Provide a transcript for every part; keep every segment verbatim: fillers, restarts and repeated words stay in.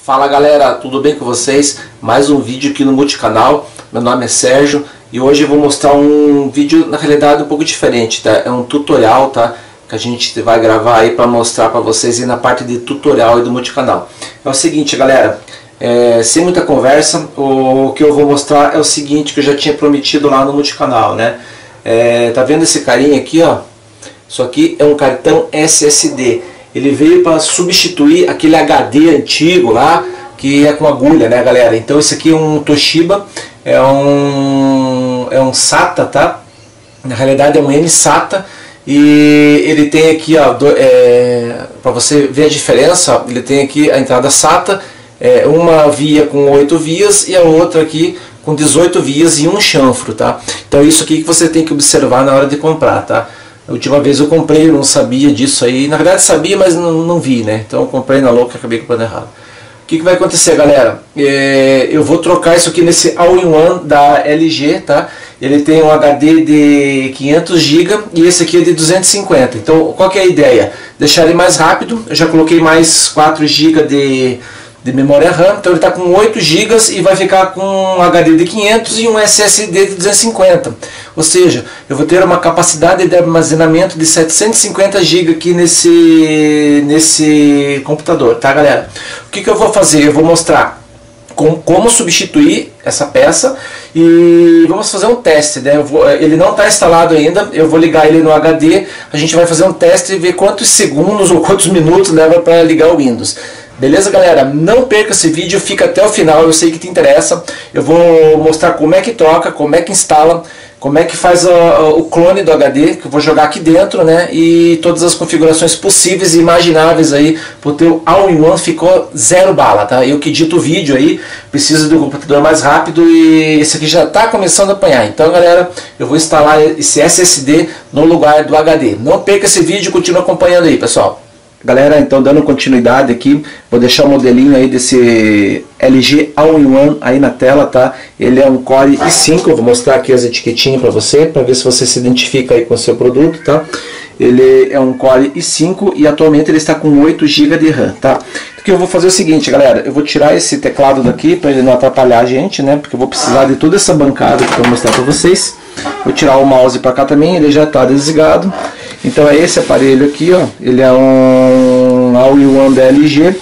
Fala galera, tudo bem com vocês? Mais um vídeo aqui no multicanal. Meu nome é Sérgio e hoje eu vou mostrar um vídeo na realidade um pouco diferente, tá? É um tutorial, tá? Que a gente vai gravar aí para mostrar para vocês aí na parte de tutorial aí do multicanal. É o seguinte galera, é, sem muita conversa, o que eu vou mostrar é o seguinte que eu já tinha prometido lá no multicanal, né? É, tá vendo esse carinha aqui, ó? Isso aqui é um cartão S S D. Ele veio para substituir aquele H D antigo lá, que é com agulha, né galera? Então esse aqui é um Toshiba, é um, é um SATA, tá? Na realidade é um M SATA. E ele tem aqui, ó, é, para você ver a diferença, ó, ele tem aqui a entrada SATA, é, uma via com oito vias e a outra aqui com dezoito vias e um chanfro, tá? Então isso aqui que você tem que observar na hora de comprar, tá? A última vez eu comprei, eu não sabia disso aí. Na verdade sabia, mas não, não vi, né? Então eu comprei na louca e acabei comprando errado. O que, que vai acontecer, galera? É, eu vou trocar isso aqui nesse All-in-One da L G, tá? Ele tem um H D de quinhentos gigas e esse aqui é de duzentos e cinquenta. Então qual que é a ideia? Deixar ele mais rápido. Eu já coloquei mais quatro gigas de... de memória RAM, então ele está com oito gigas e vai ficar com um H D de quinhentos e um S S D de duzentos e cinquenta. Ou seja, eu vou ter uma capacidade de armazenamento de setecentos e cinquenta gigas aqui nesse, nesse computador, tá galera? O que, que eu vou fazer? Eu vou mostrar com, como substituir essa peça e vamos fazer um teste, né? Eu vou, ele não está instalado ainda, eu vou ligar ele no H D, a gente vai fazer um teste e ver quantos segundos ou quantos minutos leva para ligar o Windows. Beleza galera? Não perca esse vídeo, fica até o final, eu sei que te interessa. Eu vou mostrar como é que troca, como é que instala, como é que faz a, o clone do H D, que eu vou jogar aqui dentro, né? E todas as configurações possíveis e imagináveis aí pro teu All-in-One, ficou zero bala, tá? Eu que edito o vídeo aí, preciso de um computador mais rápido e esse aqui já está começando a apanhar. Então galera, eu vou instalar esse S S D no lugar do H D. Não perca esse vídeo, continue acompanhando aí pessoal. Galera, então dando continuidade aqui, vou deixar o modelinho aí desse L G All-in-One aí na tela, tá? Ele é um Core i cinco, eu vou mostrar aqui as etiquetinhas para você, para ver se você se identifica aí com o seu produto, tá? Ele é um Core i cinco e atualmente ele está com oito gigas de RAM, tá? O que eu vou fazer é o seguinte, galera, eu vou tirar esse teclado daqui para ele não atrapalhar a gente, né? Porque eu vou precisar de toda essa bancada que eu vou mostrar para vocês. Vou tirar o mouse para cá também, ele já está desligado. Então é esse aparelho aqui, ó, ele é um All-in-One da L G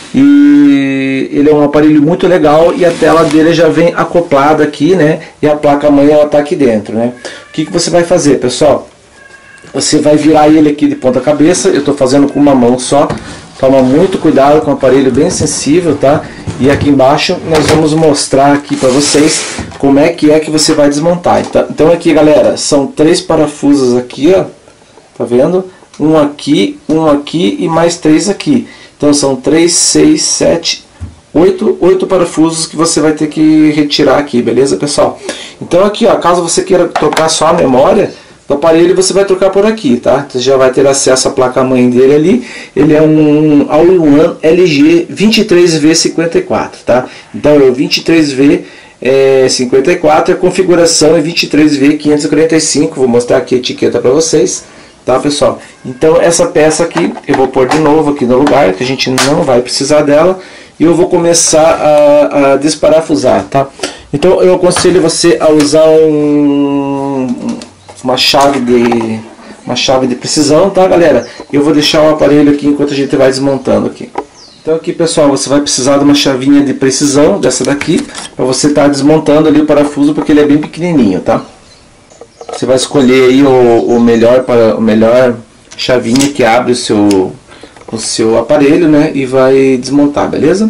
e ele é um aparelho muito legal e a tela dele já vem acoplada aqui, né? E a placa-mãe ela tá aqui dentro, né? O que que você vai fazer, pessoal? Você vai virar ele aqui de ponta cabeça, eu estou fazendo com uma mão só. Toma muito cuidado com o aparelho, bem sensível, tá? E aqui embaixo nós vamos mostrar aqui para vocês como é que é que você vai desmontar. Então aqui, galera, são três parafusos aqui, ó. Tá vendo? Um aqui, um aqui e mais três aqui. Então são três, seis, sete, oito, oito parafusos que você vai ter que retirar aqui, beleza, pessoal? Então aqui, ó, caso você queira trocar só a memória do aparelho, você vai trocar por aqui, tá? Você já vai ter acesso à placa-mãe dele ali. Ele é um All-in-One L G vinte e três V cinquenta e quatro, tá? Então é o vinte e três V é, cinquenta e quatro, a configuração é vinte e três V quinhentos e quarenta e cinco. Vou mostrar aqui a etiqueta para vocês. Tá pessoal? Então essa peça aqui eu vou pôr de novo aqui no lugar, que a gente não vai precisar dela. E eu vou começar a, a desparafusar, tá? Então eu aconselho você a usar um, uma chave de uma chave de precisão, tá galera? Eu vou deixar o aparelho aqui enquanto a gente vai desmontando aqui. Então aqui pessoal, você vai precisar de uma chavinha de precisão, dessa daqui, para você estar tá desmontando ali o parafuso, porque ele é bem pequenininho, tá? Você vai escolher aí o, o melhor para o melhor chavinha que abre o seu o seu aparelho, né, e vai desmontar, beleza?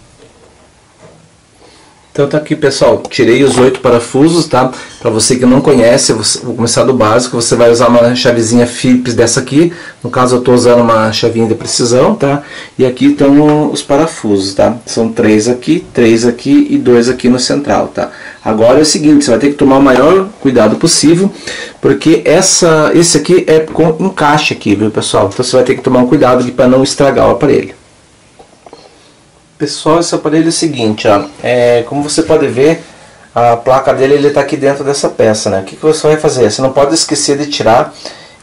Então tá aqui pessoal, tirei os oito parafusos, tá? Para você que não conhece, eu vou começar do básico. Você vai usar uma chavezinha Phillips dessa aqui. No caso eu estou usando uma chavinha de precisão, tá? E aqui estão os parafusos, tá? São três aqui, três aqui e dois aqui no central, tá? Agora é o seguinte, você vai ter que tomar o maior cuidado possível, porque essa, esse aqui é com encaixe aqui, viu pessoal? Então você vai ter que tomar um cuidado aqui para não estragar o aparelho. Pessoal, esse aparelho é o seguinte, ó, é, como você pode ver, a placa dele está aqui dentro dessa peça, né? O que, que você vai fazer? Você não pode esquecer de tirar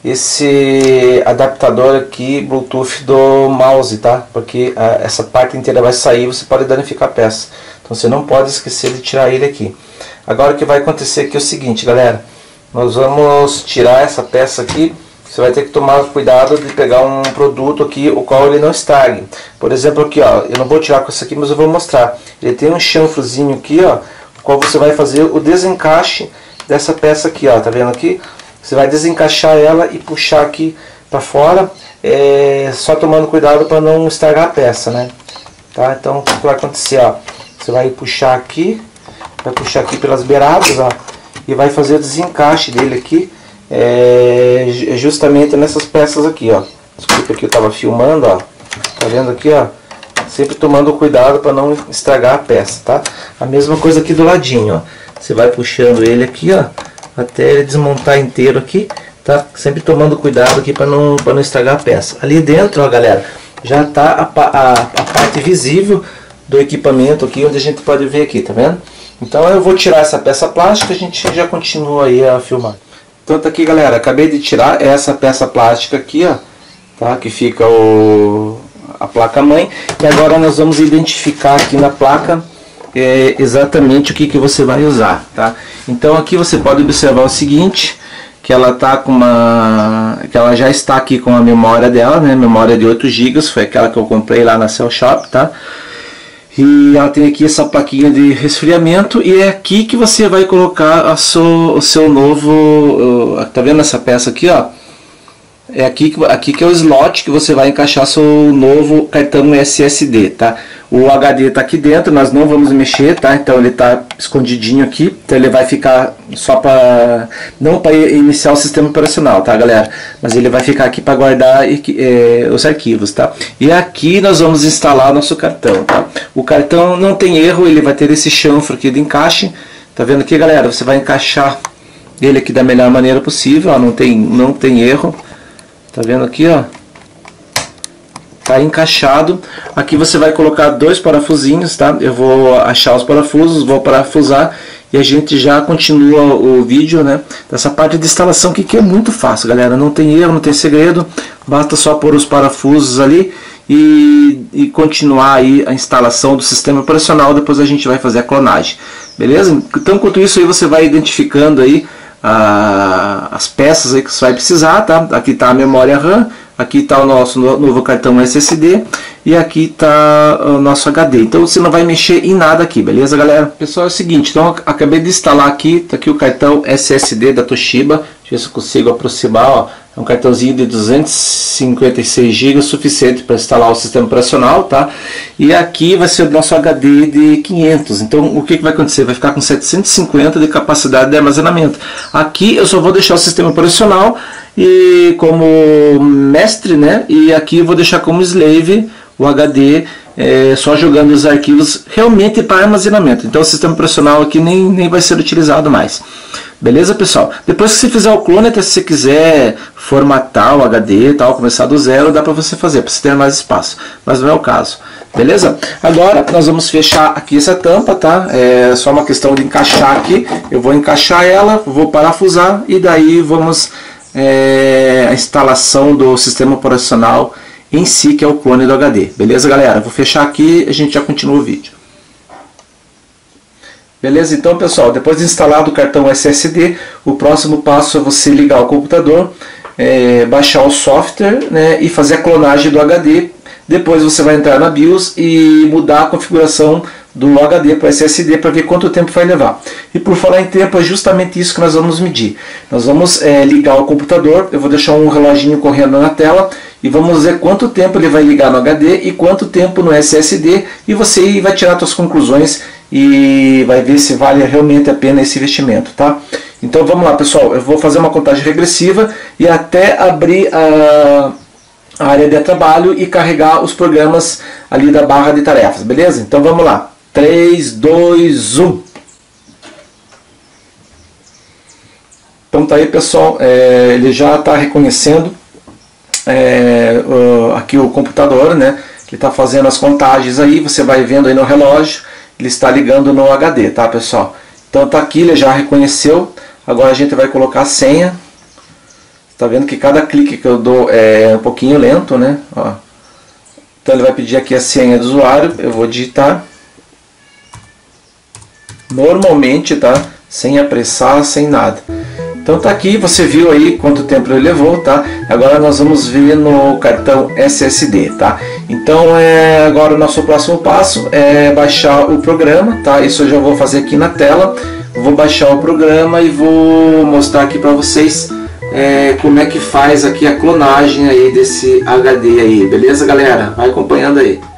esse adaptador aqui Bluetooth do mouse, tá? Porque a, essa parte inteira vai sair, você pode danificar a peça. Então você não pode esquecer de tirar ele aqui. Agora o que vai acontecer aqui é o seguinte, galera. Nós vamos tirar essa peça aqui. Você vai ter que tomar cuidado de pegar um produto aqui, o qual ele não estrague. Por exemplo aqui, ó, eu não vou tirar com isso aqui, mas eu vou mostrar. Ele tem um chanfrozinho aqui, ó, o qual você vai fazer o desencaixe dessa peça aqui, ó, tá vendo aqui? Você vai desencaixar ela e puxar aqui para fora, é, só tomando cuidado para não estragar a peça, né? Tá? Então o que vai acontecer, ó? Você vai puxar aqui, vai puxar aqui pelas beiradas, ó, e vai fazer o desencaixe dele aqui, é, justamente nessas peças aqui, ó. Desculpa que eu estava filmando, ó. Tá vendo aqui, ó? Sempre tomando cuidado para não estragar a peça, tá? A mesma coisa aqui do ladinho, ó. Você vai puxando ele aqui, ó, até ele desmontar inteiro aqui, tá? Sempre tomando cuidado aqui para não, para não estragar a peça. Ali dentro, ó, galera, já tá a, a, a parte visível do equipamento aqui, onde a gente pode ver aqui, tá vendo? Então eu vou tirar essa peça plástica, a gente já continua aí a filmar. Então tá aqui, galera, acabei de tirar essa peça plástica aqui, ó, tá? Que fica o, a placa mãe, e agora nós vamos identificar aqui na placa é, exatamente o que, que você vai usar, tá? Então aqui você pode observar o seguinte, que ela tá com uma, que ela já está aqui com a memória dela, né? Memória de oito gigas, foi aquela que eu comprei lá na Cell Shop, tá? E ela tem aqui essa plaquinha de resfriamento, e é aqui que você vai colocar a seu, o seu novo, tá vendo essa peça aqui, ó? É aqui, aqui que é o slot que você vai encaixar seu novo cartão S S D, tá? O H D tá aqui dentro, nós não vamos mexer, tá? Então ele tá escondidinho aqui, então ele vai ficar só para, não para iniciar o sistema operacional, tá, galera? Mas ele vai ficar aqui para guardar é, os arquivos, tá? E aqui nós vamos instalar o nosso cartão, tá? O cartão não tem erro, ele vai ter esse chanfro aqui de encaixe, tá vendo aqui, galera? Você vai encaixar ele aqui da melhor maneira possível, ó, não tem, não tem erro. Tá vendo aqui, ó? Tá encaixado. Aqui você vai colocar dois parafusinhos, tá? Eu vou achar os parafusos, vou parafusar e a gente já continua o vídeo, né? Dessa parte de instalação aqui, que é muito fácil, galera. Não tem erro, não tem segredo. Basta só pôr os parafusos ali e, e continuar aí a instalação do sistema operacional. Depois a gente vai fazer a clonagem, beleza? Então, enquanto isso aí, você vai identificando aí Ah, as peças aí que você vai precisar, tá? Aqui está a memória RAM, aqui está o nosso novo cartão S S D e aqui está o nosso H D. Então você não vai mexer em nada aqui, beleza, galera? Pessoal, é o seguinte, então eu acabei de instalar aqui, tá aqui o cartão S S D da Toshiba. Deixa eu ver se eu consigo aproximar, ó. É um cartãozinho de duzentos e cinquenta e seis gigas, suficiente para instalar o sistema operacional, tá? E aqui vai ser o nosso H D de quinhentos. Então, o que, que vai acontecer? Vai ficar com setecentos e cinquenta de capacidade de armazenamento. Aqui eu só vou deixar o sistema operacional e como mestre, né? E aqui eu vou deixar como slave o H D, é, só jogando os arquivos realmente para armazenamento. Então, o sistema operacional aqui nem, nem vai ser utilizado mais. Beleza, pessoal? Depois que você fizer o clone, até se você quiser formatar o H D e tal, começar do zero, dá para você fazer, para você ter mais espaço. Mas não é o caso. Beleza? Agora nós vamos fechar aqui essa tampa, tá? É só uma questão de encaixar aqui. Eu vou encaixar ela, vou parafusar e daí vamos é, a instalação do sistema operacional em si, que é o clone do H D. Beleza, galera? Vou fechar aqui e a gente já continua o vídeo. Beleza? Então, pessoal, depois de instalado o cartão S S D, o próximo passo é você ligar o computador, é, baixar o software, né, e fazer a clonagem do H D. Depois você vai entrar na BIOS e mudar a configuração do H D para S S D para ver quanto tempo vai levar. E por falar em tempo, é justamente isso que nós vamos medir. Nós vamos é, ligar o computador, eu vou deixar um reloginho correndo na tela e vamos ver quanto tempo ele vai ligar no H D e quanto tempo no S S D, e você vai tirar suas conclusões e vai ver se vale realmente a pena esse investimento, tá? Então vamos lá, pessoal, eu vou fazer uma contagem regressiva e até abrir a, a área de trabalho e carregar os programas ali da barra de tarefas, beleza? Então vamos lá, três, dois, um. Então tá aí, pessoal, é, ele já está reconhecendo é, uh, aqui o computador, né? Ele está fazendo as contagens aí, você vai vendo aí no relógio, ele está ligando no H D, tá, pessoal? Então tá aqui, ele já reconheceu. Agora a gente vai colocar a senha. Tá vendo que cada clique que eu dou é um pouquinho lento, né? Ó. Então ele vai pedir aqui a senha do usuário, eu vou digitar. Normalmente, tá? Sem apressar, sem nada. Então tá aqui, você viu aí quanto tempo ele levou, tá? Agora nós vamos ver no cartão S S D, tá? Então é, agora o nosso próximo passo é baixar o programa, tá? Isso eu já vou fazer aqui na tela. Vou baixar o programa e vou mostrar aqui para vocês é, como é que faz aqui a clonagem aí desse H D aí, beleza, galera? Vai acompanhando aí.